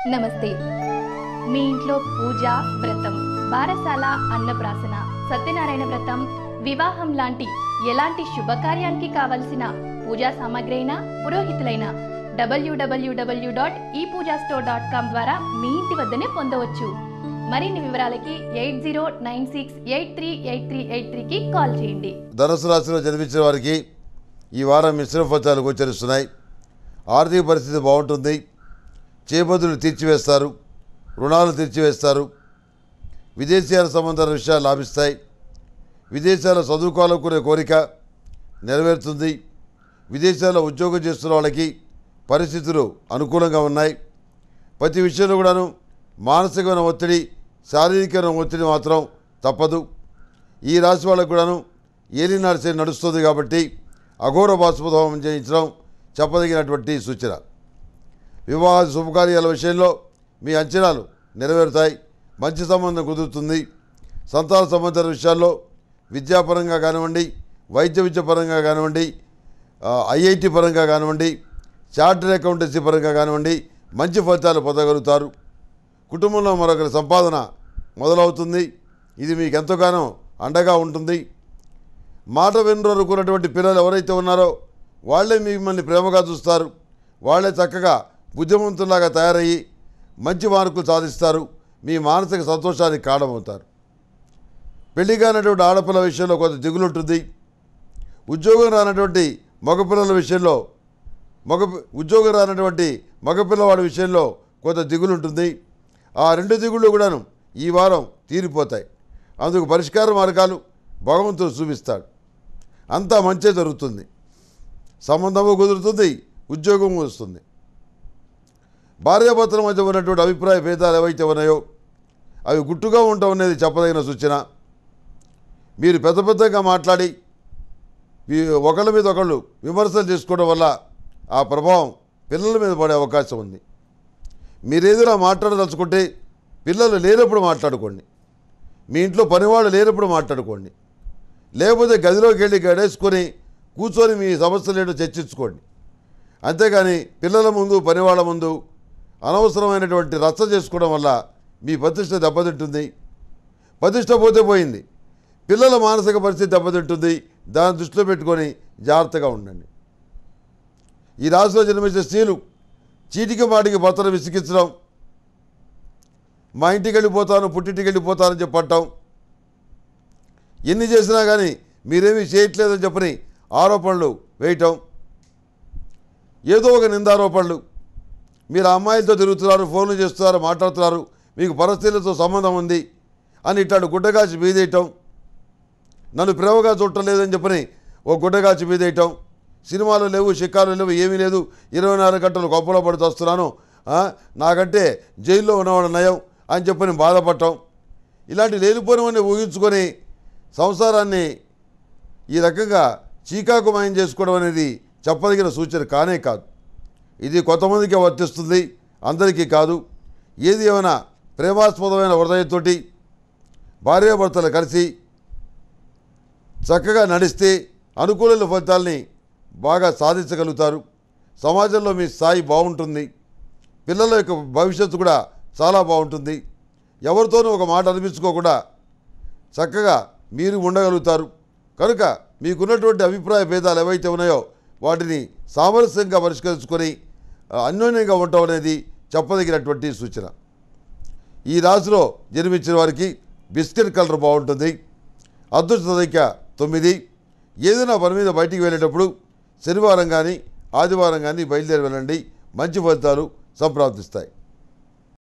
నమస్తే. మీ ఇంట్లో పూజ, వ్రతం, బారసాల, అన్నప్రాసన, సత్యనారాయణ వ్రతం, వివాహం లాంటి ఎలాంటి శుభకార్యానికి కావలసిన పూజా సామాగ్రి అయినా, పురోహితులైన www.epoojastore.com ద్వారా మీ ఇంటి వద్దనే పొందవచ్చు. మరిన్ని వివరాలకి 8096838383కి కాల్ చేయండి. ధనుసు రాశిలో జన్మించిన వారికి ఈ వారం మిశ్రమ ఫలితాలు గోచరిస్తున్నాయి. ఆర్థిక పరిస్థితి బాగుంటుంది. చేబదులు తీర్చివేస్తారు, రుణాలు తీర్చివేస్తారు. విదేశీయాల సంబంధాల విషయాలు లాభిస్తాయి. విదేశాల్లో చదువుకోవాలనుకునే కోరిక నెరవేరుతుంది. విదేశాల్లో ఉద్యోగం చేస్తున్న వాళ్ళకి పరిస్థితులు అనుకూలంగా ఉన్నాయి. ప్రతి విషయంలో కూడాను మానసికమైన ఒత్తిడి, శారీరకమైన ఒత్తిడి మాత్రం తప్పదు. ఈ రాశి వాళ్ళకు కూడాను ఏలినాడు శని నడుస్తుంది కాబట్టి అఘోర బాష్పదోమం చేయించడం చెప్పదగినటువంటి సూచన. వివాహ శుభకార్యాల విషయంలో మీ అంచనాలు నెరవేరుతాయి. మంచి సంబంధం కుదురుతుంది. సంతాన సంబంధాల విషయాల్లో విద్యాపరంగా కానివ్వండి, వైద్య విద్య పరంగా కానివ్వండి, ఐఐటి పరంగా కానివ్వండి, చార్టర్డ్ అకౌంటెన్సీ పరంగా కానివ్వండి మంచి ఫలితాలు పొందగలుగుతారు. కుటుంబంలో మరొకరి సంపాదన మొదలవుతుంది. ఇది మీకు ఎంతగానో అండగా ఉంటుంది. మాట వినరుకున్నటువంటి పిల్లలు ఎవరైతే ఉన్నారో వాళ్ళే మిమ్మల్ని ప్రేమగా చూస్తారు. వాళ్ళే చక్కగా బుద్ధిమంతులాగా తయారయ్యి మంచి మార్కులు సాధిస్తారు. మీ మానసిక సంతోషానికి కారణమవుతారు. పెళ్లి కానటువంటి ఆడపిల్లల విషయంలో కొంత దిగులు ఉంటుంది. ఉద్యోగం రానటువంటి మగపిల్లల విషయంలో మగపిల్లవాడి విషయంలో కొంత దిగులు ఉంటుంది. ఆ రెండు దిగుళ్ళు కూడాను ఈ వారం తీరిపోతాయి. అందుకు పరిష్కార మార్గాలు భగవంతుడు చూపిస్తాడు. అంతా మంచే జరుగుతుంది. సంబంధము కుదురుతుంది, ఉద్యోగము వస్తుంది. భార్యాభర్తల మధ్య ఉన్నటువంటి అభిప్రాయ భేదాలు ఏవైతే ఉన్నాయో అవి గుట్టుగా ఉండటం అనేది చెప్పదగిన సూచన. మీరు పెద్ద పెద్దగా మాట్లాడి ఒకళ్ళ మీద ఒకళ్ళు విమర్శలు చేసుకోవడం వల్ల ఆ ప్రభావం పిల్లల మీద పడే అవకాశం ఉంది. మీరేదైనా మాట్లాడదలుచుకుంటే పిల్లలు లేనప్పుడు మాట్లాడుకోండి. మీ ఇంట్లో పనివాళ్ళు లేనప్పుడు మాట్లాడుకోండి. లేకపోతే గదిలోకి వెళ్ళి గడేసుకొని కూర్చొని మీ సమస్యలు ఏంటో చర్చించుకోండి. అంతేగాని పిల్లల ముందు, పనివాళ్ళ ముందు అనవసరమైనటువంటి రచ్చ చేసుకోవడం వల్ల మీ ప్రతిష్ట దెబ్బతింటుంది. ప్రతిష్ట పోతే పోయింది, పిల్లల మానసిక పరిస్థితి దెబ్బతింటుంది. దాన్ని దృష్టిలో పెట్టుకొని జాగ్రత్తగా ఉండండి. ఈ రాశిలో జన్మించిన స్త్రీలు చీటికి మాటికి భర్తను విసిగించడం, మా ఇంటికి వెళ్ళిపోతాను, పుట్టింటికి వెళ్ళిపోతానని చెప్పటం, ఎన్ని చేసినా కానీ మీరేమీ చేయట్లేదని చెప్పని ఆరోపణలు వేయటం, ఏదో ఒక నిందారోపణలు. మీరు ఆ అమ్మాయిలతో తిరుగుతున్నారు, ఫోన్లు చేస్తున్నారు, మాట్లాడుతున్నారు, మీకు పరిస్థితులతో సంబంధం ఉంది అని ఇట్లాంటి గుడ్డగాచి మీదేయటం, నన్ను ప్రేమగా చూడటం లేదని చెప్పని ఓ గుడ్డగాచి మీదేయటం, సినిమాలు లేవు, షికారులు లేవు, ఏమీ లేదు, 24 గంటలు గొప్పలో పడుతూ వస్తున్నాను, నాకంటే జైల్లో ఉన్నవాడు నయం అని చెప్పని బాధపడటం, ఇలాంటి లేనిపోనివన్నీ ఊహించుకొని సంసారాన్ని ఈ రకంగా చీకాకుమాయం చేసుకోవడం అనేది చెప్పదగిన సూచన కానే కాదు. ఇది కొంతమందికి వర్తిస్తుంది, అందరికీ కాదు. ఏది ఏమైనా ప్రేమాస్పదమైన హృదయంతో భార్యాభర్తలు కలిసి చక్కగా నడిస్తే అనుకూల ఫలితాల్ని బాగా సాధించగలుగుతారు. సమాజంలో మీ స్థాయి బాగుంటుంది. పిల్లల యొక్క భవిష్యత్తు కూడా చాలా బాగుంటుంది. ఎవరితోనూ ఒక మాట అనిపించుకోకుండా చక్కగా మీరు ఉండగలుగుతారు. కనుక మీకున్నటువంటి అభిప్రాయ భేదాలు ఏవైతే ఉన్నాయో వాటిని సామరస్యంగా పరిష్కరించుకొని అన్యోన్యంగా ఉండటం అనేది చెప్పదగినటువంటి సూచన. ఈ రాశిలో జన్మించిన వారికి బిస్కెట్ కలర్ బాగుంటుంది. అదృష్ట సంఖ్య 9. ఏదైనా పని మీద బయటికి వెళ్ళేటప్పుడు శనివారం కానీ ఆదివారం కానీ బయలుదేరి వెళ్ళండి. మంచి ఫలితాలు సంప్రాప్తిస్తాయి.